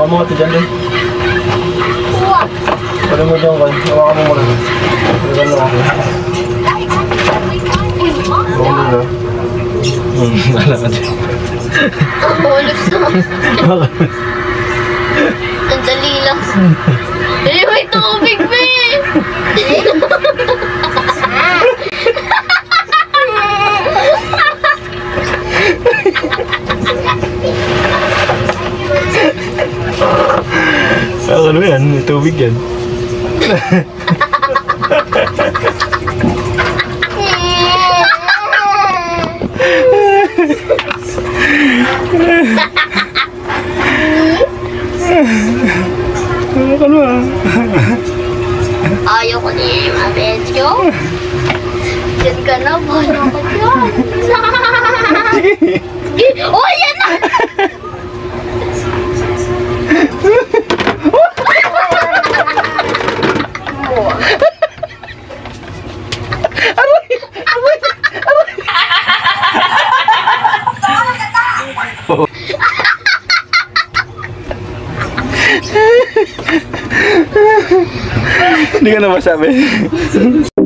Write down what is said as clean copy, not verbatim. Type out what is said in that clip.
mo ito dyan din. Pwede mo dyan kan. Hawakan mo muna. Pwede mo ako. Oo na. Wala ka dyan. Ulos na. Ang dali lang. Eh, may tubig, be! Ano yan? May tubig yan. Ano ah? Ayaw ko niya yung medyo. Diyan ka na, bala ka dyan. Sige! Oh, yan na! Hindi ka na masabi.